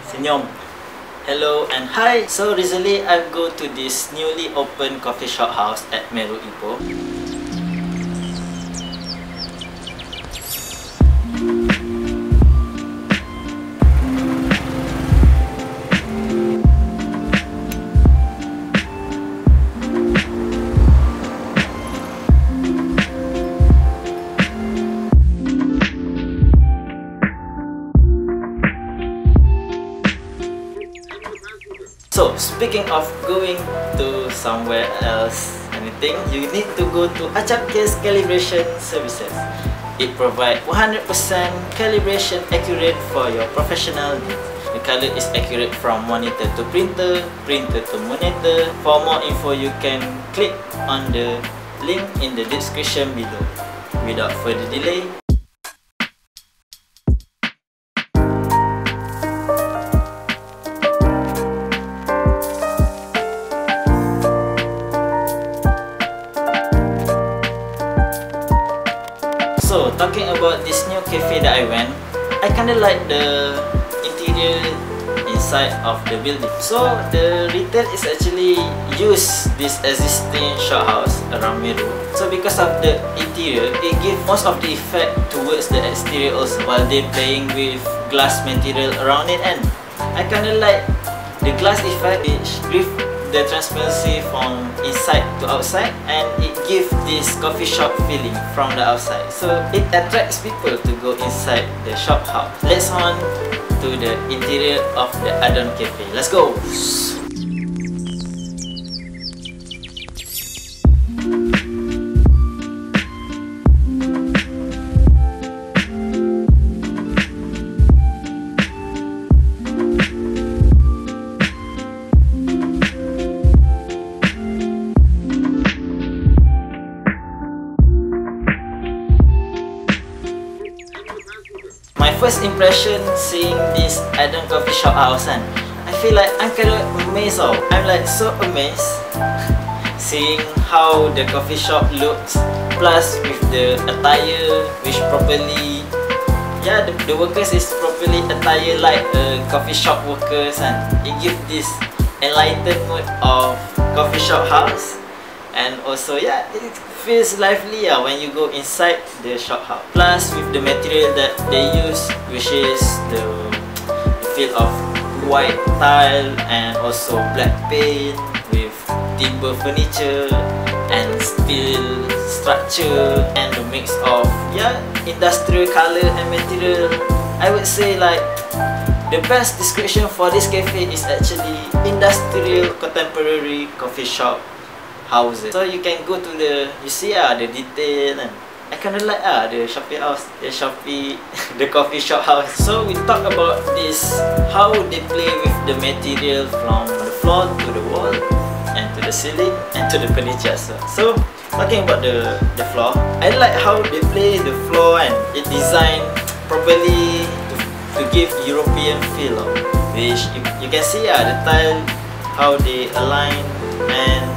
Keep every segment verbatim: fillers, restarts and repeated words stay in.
Senyum. Hello and hi. So recently I go to this newly opened coffee shop house at Meru Ipoh. So, speaking of going to somewhere else, anything, you need to go to Acap Case Calibration Services. It provides one hundred percent calibration accurate for your professional needs. The color is accurate from monitor to printer, printer to monitor. For more info, you can click on the link in the description below. Without further delay, so, talking about this new cafe that I went, I kinda like the interior inside of the building. So, the retail is actually use this existing shop house around Meru. So, because of the interior, it gives most of the effect towards the exterior also, while they playing with glass material around it. And I kinda like the glass effect, which gives the transparency from inside to outside, and it gives this coffee shop feeling from the outside, so it attracts people to go inside the shop house. Let's on to the interior of the Adon Cafe. Let's go! My first impression seeing this Adon coffee shop house, and I feel like I'm kind of amazed. Oh, I'm like so amazed seeing how the coffee shop looks, plus with the attire which properly, yeah, the, the workers is properly attired like a coffee shop workers, and it gives this enlightened mood of coffee shop house. And also, yeah, it feels lively uh, when you go inside the shop house. Plus, with the material that they use, which is the, the feel of white tile and also black paint with timber furniture and steel structure, and the mix of, yeah, industrial color and material. I would say like the best description for this cafe is actually industrial contemporary coffee shop houses. So you can go to the, you see ah, the detail, and I kinda like ah the Shopee house, the Shopee, the coffee shop house. So we talk about this, how they play with the material from the floor to the wall and to the ceiling and to the furniture. So, so talking about the the floor, I like how they play the floor, and it designed properly to, to give European feel, of, which you, you can see ah the tile, how they align, and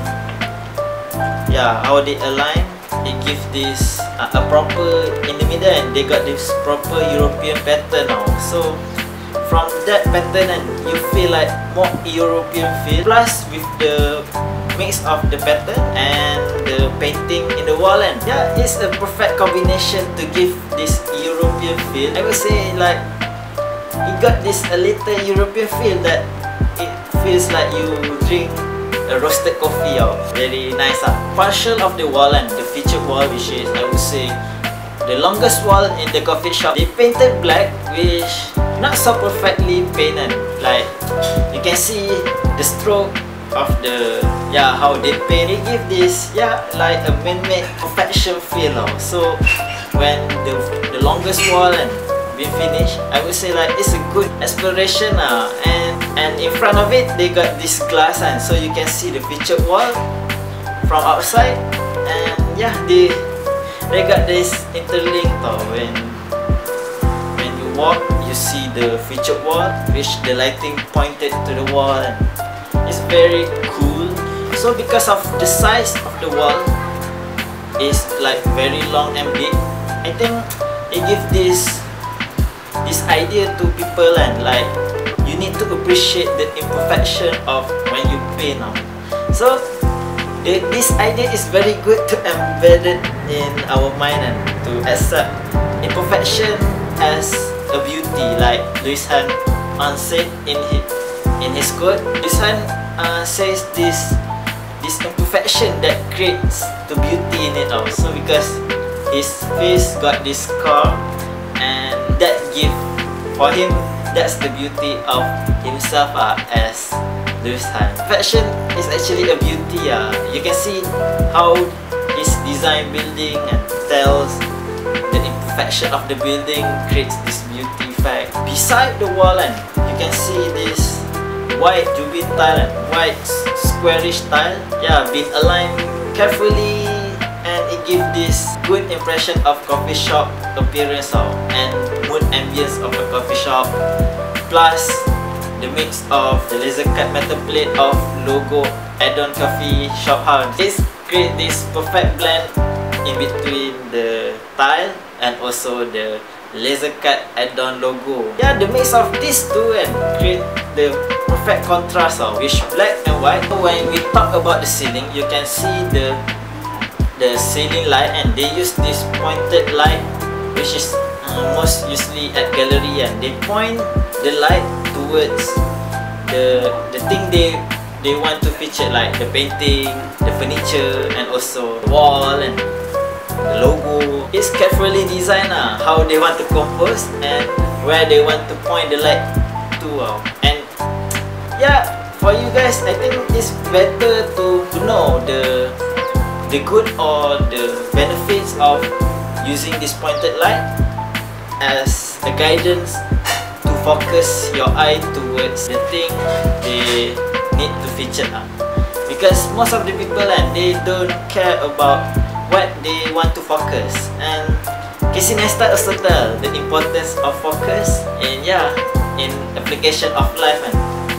yeah, how they align, it gives this uh, a proper in the middle, and they got this proper European pattern now. So from that pattern, and you feel like more European feel, plus with the mix of the pattern and the painting in the wall, and yeah, it's a perfect combination to give this European feel. I would say like it got this a little European feel that it feels like you drink a roasted coffee. Oh, very nice. Uh. Partial of the wall and the featured wall, which is, I would say, the longest wall in the coffee shop, they painted black, which not so perfectly painted. Like you can see the stroke of the, yeah, how they paint. They give this, yeah, like a man-made perfection feel. Oh. So when the the longest wall and been finished, I would say like it's a good exploration. Uh, and and in front of it they got this glass, and so you can see the featured wall from outside, and yeah, they they got this interlinked. Uh, when when you walk, you see the featured wall, which the lighting pointed to the wall, and it's very cool. So because of the size of the wall is like very long and big, I think it gives this this idea to people, and like you need to appreciate the imperfection of when you paint now. So the, this idea is very good to embed it in our mind and to accept imperfection as a beauty, like Lewis Hahn once said in his, in his quote. Lewis Hahn uh, says this this imperfection that creates the beauty in it also, because his face got this scar, and that give for him, that's the beauty of himself uh, as Lewis Hahn. Imperfection is actually a beauty. Uh. You can see how his design building and tells the imperfection of the building creates this beauty effect. Beside the wall, and you can see this white Jubin tile and white squarish tile, yeah, been aligned carefully, and it gives this good impression of coffee shop appearance of, and mood ambience of a coffee shop, plus the mix of the laser cut metal plate of logo Adon Coffee Shop House. This create this perfect blend in between the tile and also the laser cut Adon logo. Yeah, the mix of these two and create the perfect contrast of which black and white. When we talk about the ceiling, you can see the the ceiling light, and they use this pointed light, which is uh, most usually at gallery, and they point the light towards the the thing they they want to feature, like the painting, the furniture, and also the wall and the logo. It's carefully designed uh, how they want to compose and where they want to point the light to. Uh. And yeah, for you guys, I think it's better to, to know the the good or the benefits of using this pointed light as a guidance to focus your eye towards the thing they need to feature. Uh. Because most of the people and they don't care about what they want to focus, and Casey Neistat also tell the importance of focus and yeah, in application of life. And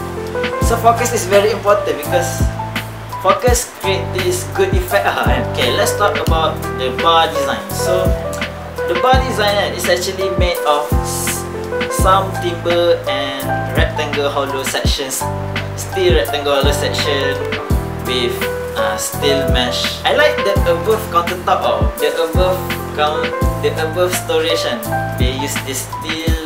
so focus is very important because focus create this good effect. Okay, let's talk about the bar design. So the bar design is actually made of some timber and rectangle hollow sections, steel rectangle hollow section with uh, steel mesh. I like the above countertop or the above count the above storage, and they use this steel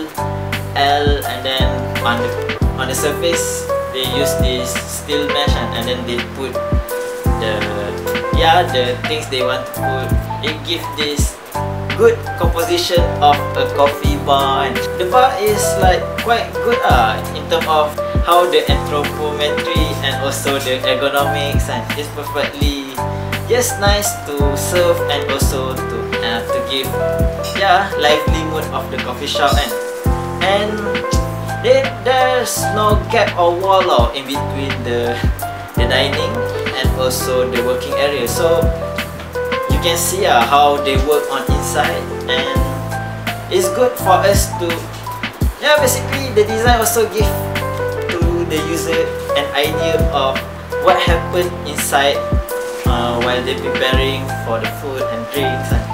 L, and then on the on the surface they use this steel mesh, and, and then they put the yeah the things they want to put. It gives this good composition of a coffee bar, and the bar is like quite good uh, in terms of how the anthropometry and also the ergonomics, and it's perfectly just nice to serve and also to uh, to give yeah lively mood of the coffee shop. And and there, there's no gap or wall or in between the the dining and also the working area, so you can see uh, how they work on inside, and it's good for us to yeah basically the design also give to the user an idea of what happened inside uh, while they preparing for the food and drinks, and,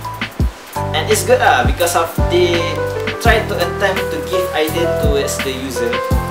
and it's good uh, because of they try to attempt to give idea towards the user.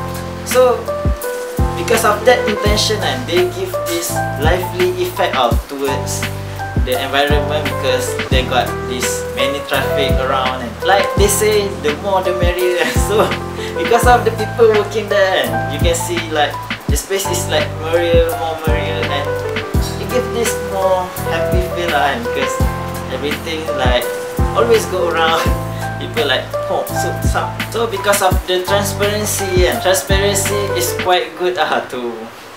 So because of that intention, and they give this lively effect out towards the environment, because they got this many traffic around, and like they say, the more the merrier. So because of the people working there, and you can see like the space is like merrier, more merrier, and it gives this more happy feel, and because everything like always go around. People like oh so so so because of the transparency, and transparency is quite good uh, to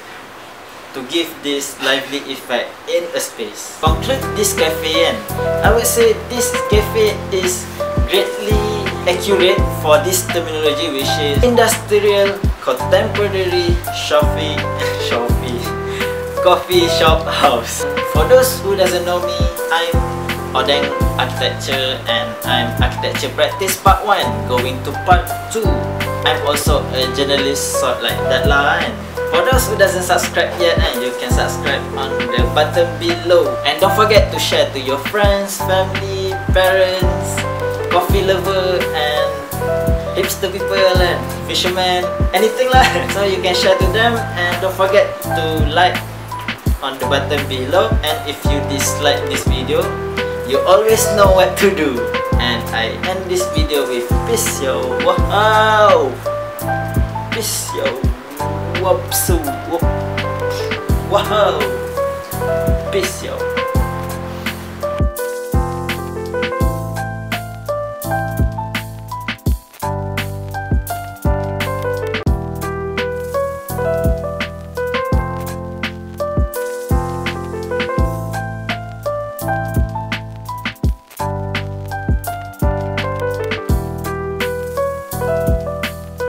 to give this lively effect in a space. Conclude this cafe, and I would say this cafe is greatly accurate for this terminology, which is industrial contemporary coffee coffee coffee shop house. For those who doesn't know me, I'm Odeng Architecture, and I'm Architecture Practice Part one going to Part two. I'm also a journalist sort like that lah. And for those who doesn't subscribe yet, and you can subscribe on the button below. And don't forget to share to your friends, family, parents, coffee lover, and hipster people and fishermen, anything lah. So you can share to them, and don't forget to like on the button below. And if you dislike this video, you always know what to do. And I end this video with peace yo. Wow, peace yo. Whoop so whoop. Wow, peace yo.